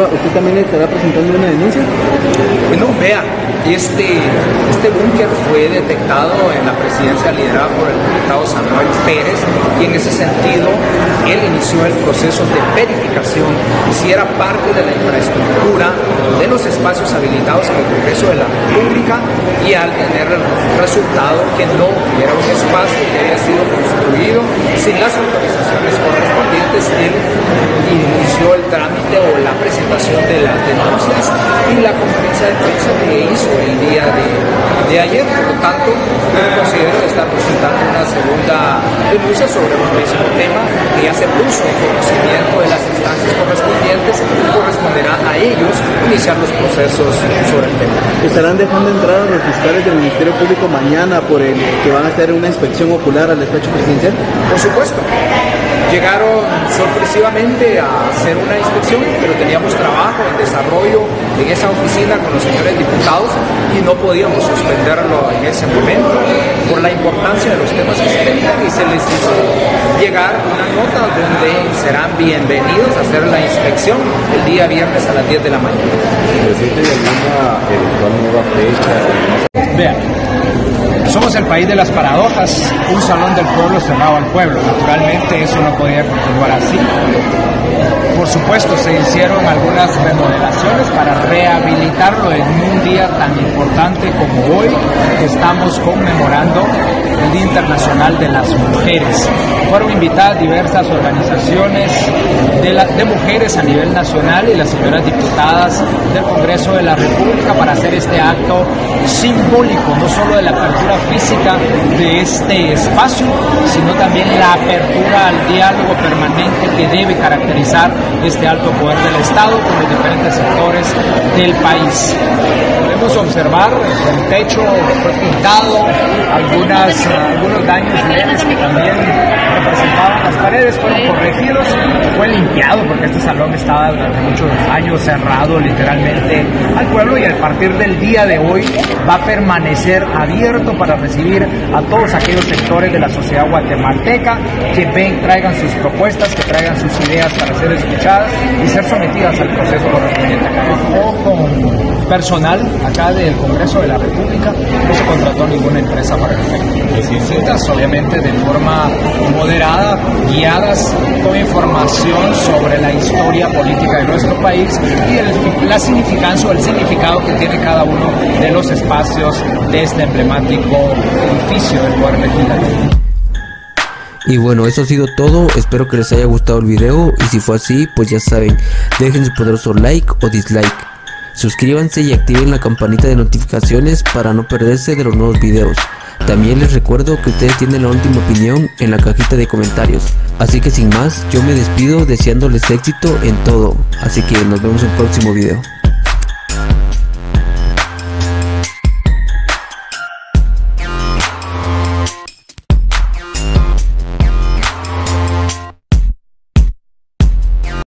¿usted también estará presentando una denuncia? Bueno, vea, este búnker fue detectado en la presidencia liderada por el diputado Samuel Pérez, y en ese sentido él inició el proceso de verificación si era parte de la infraestructura de los espacios habilitados en el Congreso de la República, y al tener el resultado que no era un espacio que había sido construido sin las autorizaciones correspondientes, él inició el trámite o la presentación de las denuncias y la conferencia de prensa que hizo el día de ayer. Por lo tanto, yo considero estar presentando una segunda denuncia sobre un mismo tema que ya se puso en conocimiento de las instancias correspondientes, y corresponderá a ellos iniciar los procesos sobre el tema. ¿Estarán dejando entrar a los fiscales del Ministerio Público mañana por el que van a hacer una inspección ocular al despacho presidencial? Por supuesto. Llegaron sorpresivamente a hacer una inspección, pero teníamos trabajo en desarrollo en esa oficina con los señores diputados y no podíamos suspenderlo en ese momento por la importancia de los temas que se tenían, y se les hizo llegar una nota donde serán bienvenidos a hacer la inspección el día viernes a las 10 de la mañana. ¿Existe alguna eventual nueva fecha? Vean, somos el país de las paradojas, un salón del pueblo cerrado al pueblo. Naturalmente eso no podía continuar así. Por supuesto, se hicieron algunas remodelaciones para rehabilitarlo en un día tan importante como hoy, que estamos conmemorando el Día Internacional de las Mujeres. Fueron invitadas diversas organizaciones de mujeres a nivel nacional y las señoras diputadas del Congreso de la República para hacer este acto simbólico, no solo de la apertura física de este espacio, sino también la apertura al diálogo permanente que debe caracterizar este alto poder del Estado con los diferentes sectores del país. Podemos observar el techo fue pintado, algunos daños leves que también representaban las paredes fueron corregidos, fue limpiado porque este salón estaba durante muchos años cerrado literalmente al pueblo, y a partir del día de hoy va a permanecer abierto para recibir a todos aquellos sectores de la sociedad guatemalteca que traigan sus propuestas, que traigan sus ideas para ser escuchadas y ser sometidas al proceso correspondiente. Con personal acá del Congreso de la República, no se contrató ninguna empresa para el efecto. Citas, obviamente de forma moderada, guiadas con información sobre la historia política de nuestro país y la significancia o el significado que tiene cada uno de los espacios de este emblemático edificio del Poder Legislativo. Y bueno, eso ha sido todo, espero que les haya gustado el video, y si fue así, pues ya saben, dejen su poderoso like o dislike, suscríbanse y activen la campanita de notificaciones para no perderse de los nuevos videos. También les recuerdo que ustedes tienen la última opinión en la cajita de comentarios, así que sin más, yo me despido deseándoles éxito en todo, así que nos vemos en el próximo video.